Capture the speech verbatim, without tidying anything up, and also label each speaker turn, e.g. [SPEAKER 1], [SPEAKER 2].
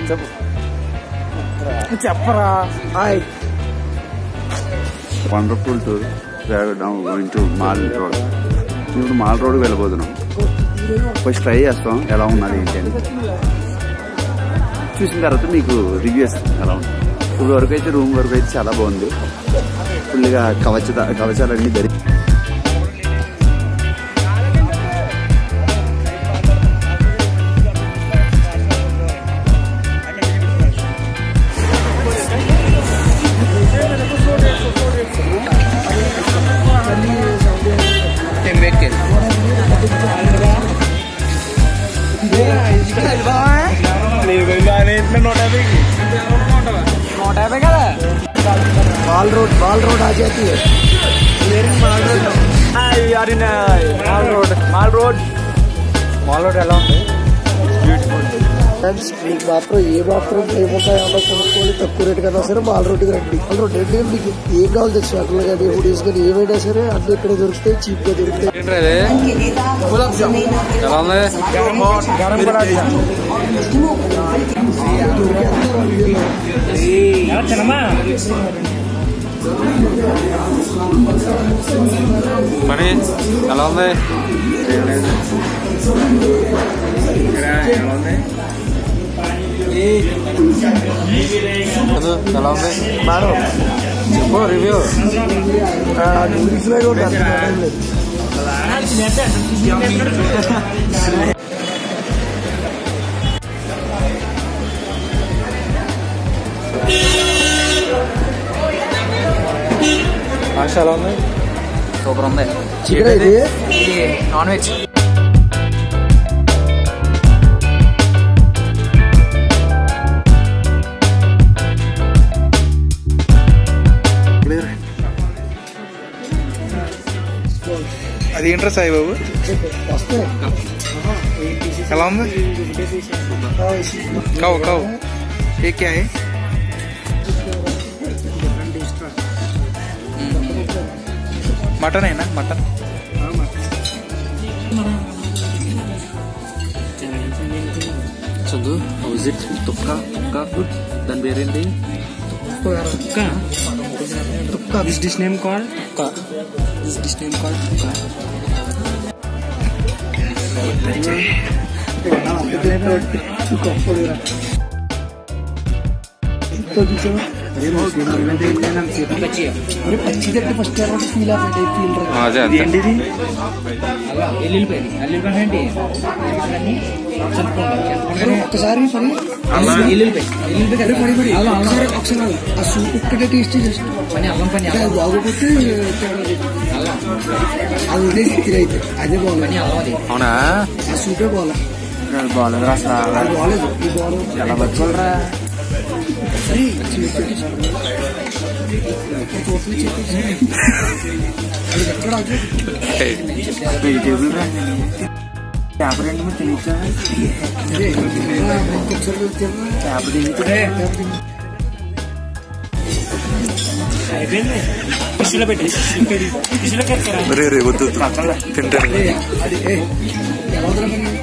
[SPEAKER 1] చెప్పరా.
[SPEAKER 2] Wonderful tour going to mall road. ఇప్పుడు mall రోడ్కి వెళ్ళిపోతున్నాం. ఫస్ట్ ట్రై చేస్తాం ఎలా ఉన్నది ఏంటి అని. చూసిన తర్వాత మీకు రివ్యూ ఇస్తాం ఎలా ఉంది. ఇప్పుడు వరకు అయితే రూమ్ వరకు అయితే చాలా బాగుంది. ఫుల్గా కవచ కవచాలన్నీ ధరి
[SPEAKER 1] माल रोड माल रोड आ जाती है. माल रोड यार mall road mall road mall road ఎలా ఉంది. Beautiful friends. మీకు మాత్రం ఏ మాత్రం ఏముంటాయి అలా కొనుక్కోవాలి తక్కువ రేటు కన్నా సరే మాల్ రోడ్కి రండి. మాల్ రోడ్ ఏంటంటే మీకు ఏం కావాలి తెచ్చు షర్ట్లు కానీ హుడీస్ కానీ ఏమైనా సరే అన్ని ఇక్కడ దొరుకుతాయి. చీప్ గా దొరుకుతాయి.
[SPEAKER 3] మరి ఎలా ఉంది. ఎలా ఉంది
[SPEAKER 1] మేడం
[SPEAKER 3] చెప్పు రివ్యూ.
[SPEAKER 1] నూడిల్స్ లాగా ఉంటుంది.
[SPEAKER 3] ఎలా ఉంది.
[SPEAKER 4] సూపర్ ఉంది.
[SPEAKER 1] చికెన్ ఇది
[SPEAKER 4] నాన్ వెజ్.
[SPEAKER 3] అది ఏంట్రా సాయిబాబు ఎలా ఉంది. కావు కావు ఏ క్యా హై. మటన్ అయినా mutton.
[SPEAKER 4] Chandu how is it. తుక్క తుక్క గుడ్. దాని పేరేంటి. తుక్క తుక్క. దిస్ డిష్ నేమ్ కాల్ తుక్క. దిస్ డిష్ నేమ్ కాల్ తుక్క.
[SPEAKER 1] ఒక్కసారి ఆ సూప్ ఒక్కటే టేస్ట్ జస్ట్ బాగోపోతే అది అయితే అదే బాగుంది.
[SPEAKER 3] అవునా.
[SPEAKER 1] ఆ సూపే బాగా
[SPEAKER 4] బాగాలేదు అసలు.
[SPEAKER 1] అది బాగాలేదు. ఈ బాగాలేదు.
[SPEAKER 4] ఎలా బతుకోలరా. వెజిటేబుల్ రా. చేప రెండు మీరు తినచ్చా. చేప తింటే
[SPEAKER 3] తింటారు.